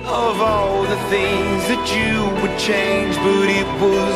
Of all the things that you would change, but it was